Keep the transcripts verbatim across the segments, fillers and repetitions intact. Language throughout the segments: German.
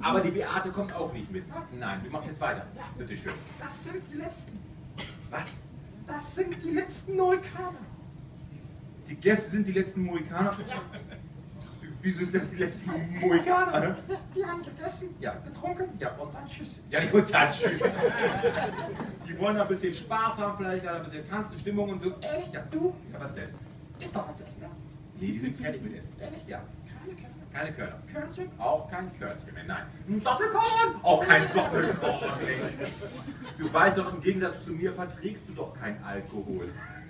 Aber die Beate kommt auch nicht mit. Nein, du machst jetzt weiter. Ja. Bitte schön. Das sind die letzten. Was? Das sind die letzten Mohikaner. Die Gäste sind die letzten Mohikaner? Ja. Wieso sind das die letzten Mohikaner? Ne? Die haben gegessen, Ja. getrunken, Ja. und dann tschüss. Ja, die und dann tschüss. Die wollen ein bisschen Spaß haben, vielleicht ein bisschen Tanzen, Stimmung und so. Ehrlich? Ja, du? Ja, was denn? Ist doch was zu essen da? Nee, die sind fertig mit Essen. Ehrlich? Ja. Keine Körner. Keine Körner. Körnchen? Auch kein Körnchen mehr, nein. Ein Doppelkorn? Auch kein Doppelkorn. Du weißt doch, im Gegensatz zu mir verträgst du doch kein Alkohol.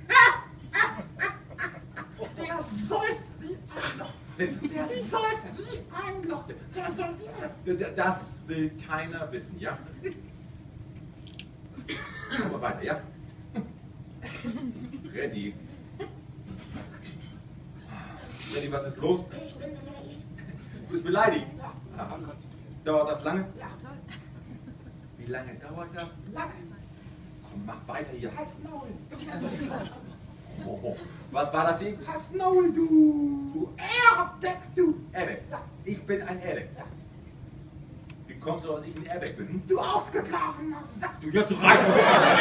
Der säuft wie ein Loch. Der säuft wie ein Loch. Der soll sie... Das will keiner wissen, ja? Machen wir weiter, ja? Freddy. Freddy, was ist los? Ich bin beleidigt. Du bist beleidigt. Ja. Aha. Dauert das lange? Ja, Wie lange dauert das? lange. Komm, mach weiter hier. Halt's Maul. Oh, oh. Was war das hier? Halt's Maul, du. Erdeck, du. Airbag. Ja. Ich bin ein Airbag. Ja. Wie kommst du, dass ich ein Airbag bin? Hm? Du aufgeblasener Sack. Du jetzt reizt.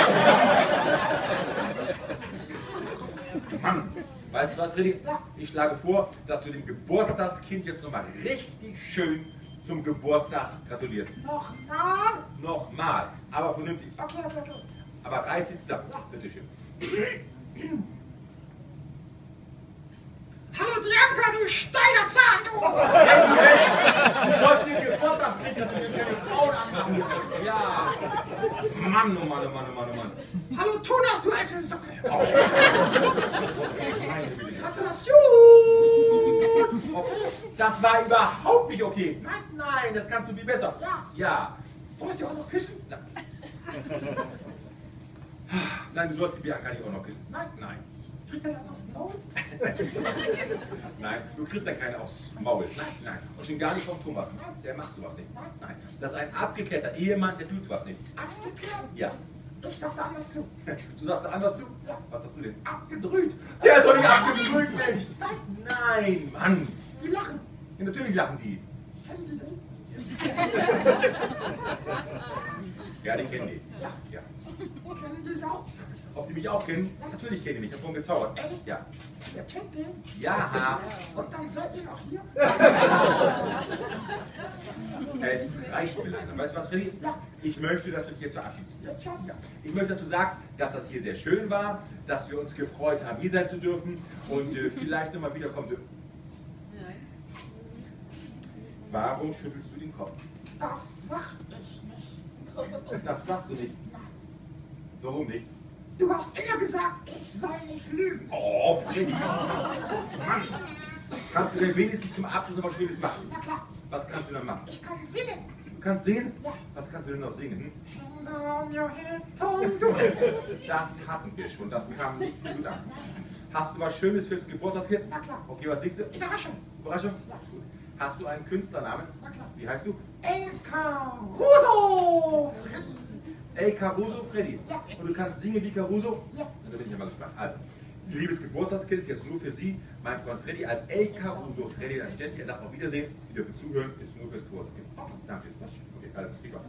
Mann, weißt du was, Freddy? Ja. Ich schlage vor, dass du dem Geburtstagskind jetzt nochmal richtig schön zum Geburtstag gratulierst. Nochmal. Nochmal, aber vernünftig. Okay, okay, okay. Aber reiß sie zusammen. Bitteschön. Hallo Dianka, du Steinerzahn, du! Du sollst den Geburtstagskind gratulieren, keine Frauen anmachen. Ja. Mann, oh Mann, oh Mann, oh Mann, oh Mann. Hallo Thomas, du alte Socke! Gratulation! Oh, das war überhaupt nicht okay. Nein, nein, das kannst du viel besser. Ja. Ja. Soll ich sie auch noch küssen? Nein, du sollst die Bianca nicht auch noch küssen. Nein. Nein. Kriegt er dann aufs Maul? Nein, du kriegst da keine aufs Maul. Nein, nein. Und schon gar nicht vom Thomas. Der macht sowas nicht. Nein. Das ist ein abgeklärter Ehemann, der tut sowas nicht. Abgeklärt? Ja. Ich sag da anders zu. Du sagst da anders zu? Ja. Was sagst du denn? Abgedrückt. Der ist doch nicht abgebrüht, Mensch! Nein, Mann! Die lachen. Ja, natürlich lachen die. Kennen die den? Ja, die kennen die. Ja. Ja. Kennen die auch? Ob die mich auch kennen? Natürlich kennen die mich. Ich hab vorhin gezaubert. Ehrlich? Ja. Ihr kennt den? Ja. Und dann seid ihr noch hier? Es reicht mir langsam. Weißt du was, Freddy? Ja. Ich möchte, dass du dich jetzt verabschiedest. Jetzt schon? Ja. Ich möchte, dass du sagst, dass das hier sehr schön war, dass wir uns gefreut haben, hier sein zu dürfen und äh, vielleicht nochmal wiederkommen dürfen. Warum schüttelst du den Kopf? Das sag ich nicht. Das sagst du nicht. Warum nicht? Du hast immer gesagt, ich soll nicht lügen. Oh, Freddy! Mann! Kannst du denn wenigstens zum Abschluss noch was Schönes machen? Na klar, Was kannst du denn machen? ich kann singen. Du kannst singen? Ja. Was kannst du denn noch singen? Hang down your head, don't do it. Das hatten wir schon, das kam nicht so gut an. Hast du was Schönes fürs Geburtstagskind? Na klar. Okay, was singst du? Überraschung. Überraschung? Ja. Gut. Hast du einen Künstlernamen? Na klar. Wie heißt du? El Caruso. El Caruso Freddy. Ja. Und du kannst singen wie Caruso? Ja. Da bin ich ja mal gespannt. Also, liebes Geburtstagskind, jetzt nur für Sie, mein Freund Freddy, als El Caruso Freddy, dann ständig, er sagt auf Wiedersehen, Sie dürfen zuhören, ist nur fürs Geburtstagskind. Danke. Okay, also, viel Spaß.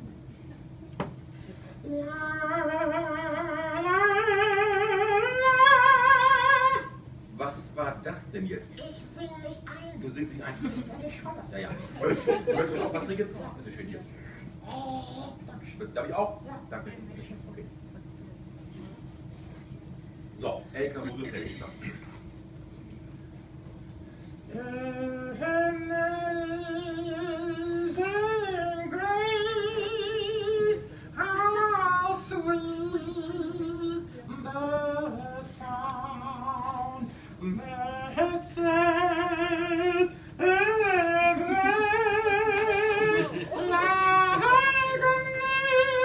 Was war das denn jetzt? Ich singe mich ein. Du singst ihn ein. Ich werde schwanger. Ja, ja. Und, möchtest du auch was trinken? Bitte schön hier. Oh, Dankeschön. Darf ich auch? Ja. Danke. Okay. So, El Caruso Freddy. Amazing grace, how sweet the sound that saved a wretch like me.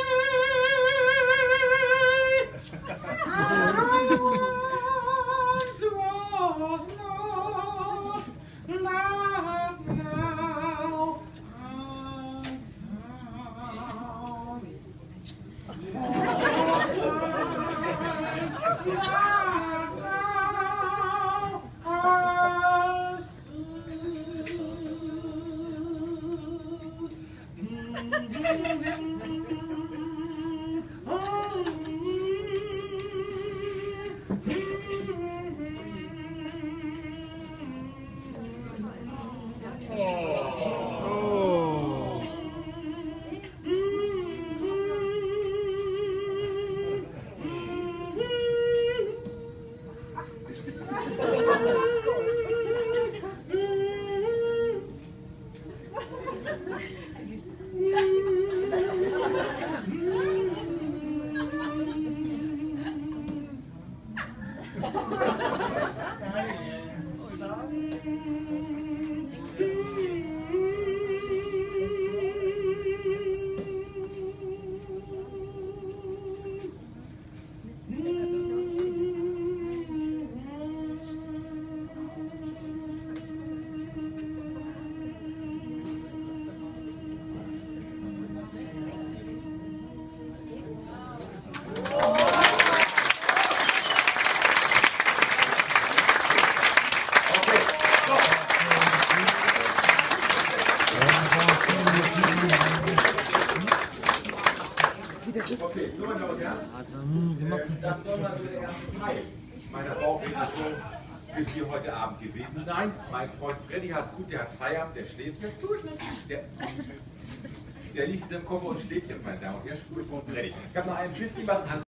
I once was lost, but now Okay, so meine Damen und Herren, das soll mal so der erste Teil meiner Bauchredaktion für Sie heute Abend gewesen sein. Mein Freund Freddy hat es gut, der hat Feierabend, der schläft jetzt. Gut, der, der liegt im Koffer und schläft jetzt, meine Damen und Herren. Gut, Freund Freddy. Ich habe noch ein bisschen was an